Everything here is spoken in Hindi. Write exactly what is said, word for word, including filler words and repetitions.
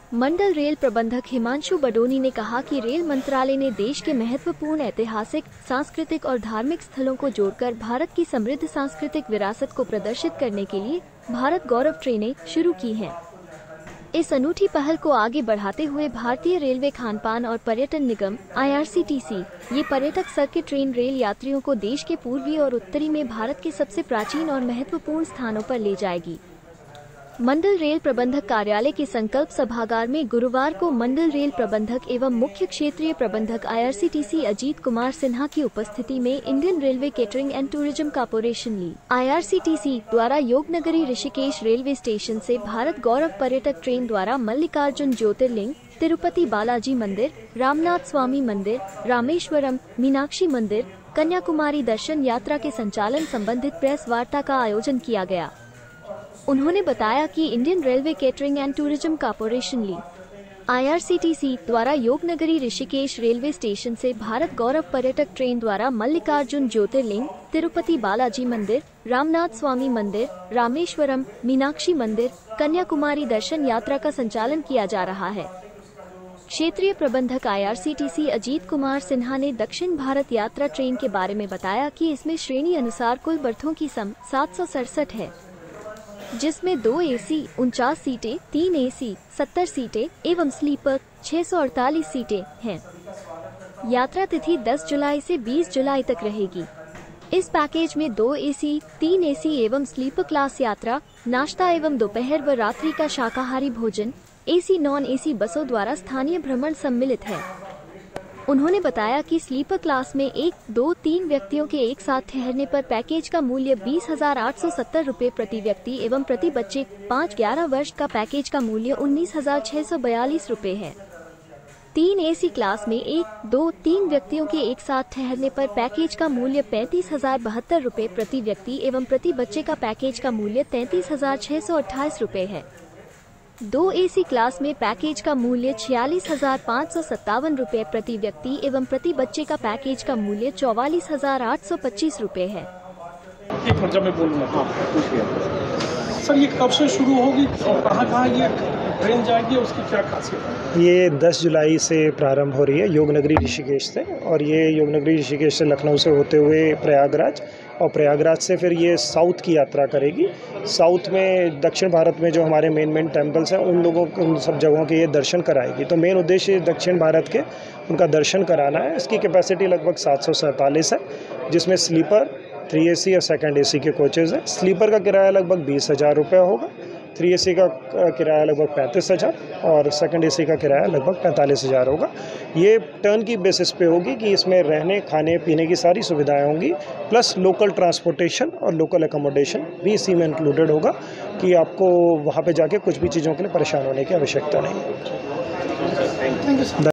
मंडल रेल प्रबंधक हिमांशु बडोनी ने कहा कि रेल मंत्रालय ने देश के महत्वपूर्ण ऐतिहासिक, सांस्कृतिक और धार्मिक स्थलों को जोड़कर भारत की समृद्ध सांस्कृतिक विरासत को प्रदर्शित करने के लिए भारत गौरव ट्रेनें शुरू की हैं। इस अनूठी पहल को आगे बढ़ाते हुए भारतीय रेलवे खानपान और पर्यटन निगम आई आर सी टी सी ये पर्यटक सर्किट ट्रेन रेल यात्रियों को देश के पूर्वी और उत्तरी में भारत के सबसे प्राचीन और महत्वपूर्ण स्थानों पर ले जाएगी। मंडल रेल प्रबंधक कार्यालय के संकल्प सभागार में गुरुवार को मंडल रेल प्रबंधक एवं मुख्य क्षेत्रीय प्रबंधक I R C T C Ajit Kumar Sinha की उपस्थिति में Indian railway catering and tourism corporation ली I R C T C द्वारा योगनगरी ऋषिकेश रेलवे स्टेशन से भारत गौरव पर्यटक ट्रेन द्वारा मल्लिकार्जुन ज्योतिर्लिंग, तिरुपति बालाजी मंदिर, रामनाथ स्वामी मंदिर, रामेश्वरम, मीनाक्षी मंदिर, कन्याकुमारी दर्शन यात्रा के संचालन संबंधित प्रेस वार्ता का आयोजन किया गया। उन्होंने बताया कि Indian railway catering and tourism corporation ली I R C T C द्वारा योगनगरी ऋषिकेश रेलवे स्टेशन से भारत गौरव पर्यटक ट्रेन द्वारा मल्लिकार्जुन ज्योतिर्लिंग, तिरुपति बालाजी मंदिर, रामनाथ स्वामी मंदिर, रामेश्वरम, मीनाक्षी मंदिर, कन्याकुमारी दर्शन यात्रा का संचालन किया जा रहा है। क्षेत्रीय प्रबंधक I R C T C Ajit Kumar Sinha ने दक्षिण भारत यात्रा ट्रेन के बारे में बताया कि इसमें श्रेणी अनुसार कुल बर्थों की सम सात सौ सड़सठ है, जिसमें दो एसी उनचास सीटें, तीन एसी सत्तर सीटें एवं स्लीपर छह सौ अड़तालीस सीटें हैं। यात्रा तिथि दस जुलाई से बीस जुलाई तक रहेगी। इस पैकेज में दो एसी, तीन एसी एवं स्लीपर क्लास यात्रा, नाश्ता एवं दोपहर व रात्रि का शाकाहारी भोजन, एसी नॉन एसी बसों द्वारा स्थानीय भ्रमण सम्मिलित है। उन्होंने बताया कि स्लीपर क्लास में एक, दो, तीन व्यक्तियों के एक साथ ठहरने पर पैकेज का मूल्य बीस हजार आठ सौ सत्तर रूपए प्रति व्यक्ति एवं प्रति बच्चे पाँच ग्यारह वर्ष का पैकेज का मूल्य उन्नीस हजार छह सौ बयालीस रूपए है। तीन एसी क्लास में एक, दो, तीन व्यक्तियों के एक साथ ठहरने पर पैकेज का मूल्य पैंतीस हजार बहत्तर रूपए प्रति व्यक्ति एवं प्रति बच्चे का पैकेज का मूल्य तैंतीस हजार छह सौ अट्ठाईस रूपए है। दो एसी क्लास में पैकेज का मूल्य छियालीस हजार पाँच सौ सत्तावन रूपए प्रति व्यक्ति एवं प्रति बच्चे का पैकेज का मूल्य चौवालीस हजार आठ सौ पच्चीस रूपए है। एक मिनट मैं बोलूँगा। हाँ, पूछिए सर, ये कब से शुरू होगी और कहाँ कहाँ ये ट्रेन जाएगी, उसकी क्या खासियत है? ये दस जुलाई से प्रारंभ हो रही है योगनगरी ऋषिकेश से, और ये योगनगरी ऋषिकेश से लखनऊ से होते हुए प्रयागराज, और प्रयागराज से फिर ये साउथ की यात्रा करेगी। साउथ में दक्षिण भारत में जो हमारे मेन मेन टेम्पल्स हैं उन लोगों उन सब जगहों के ये दर्शन कराएगी। तो मेन उद्देश्य दक्षिण भारत के उनका दर्शन कराना है। इसकी कैपेसिटी लगभग सात सौ सैंतालीस है, जिसमें स्लीपर, थ्री एसी और सेकंड एसी के कोचेज़ हैं। स्लीपर का किराया लगभग बीस हज़ार रुपये होगा, थ्री एसी का किराया लगभग पैंतीस हज़ार और सेकंड एसी का किराया लगभग पैंतालीस हज़ार होगा। ये टर्न की बेसिस पे होगी कि इसमें रहने खाने पीने की सारी सुविधाएं होंगी, प्लस लोकल ट्रांसपोर्टेशन और लोकल एकोमोडेशन भी इसी में इंक्लूडेड होगा कि आपको वहाँ पे जाके कुछ भी चीज़ों के लिए परेशान होने की आवश्यकता नहीं है।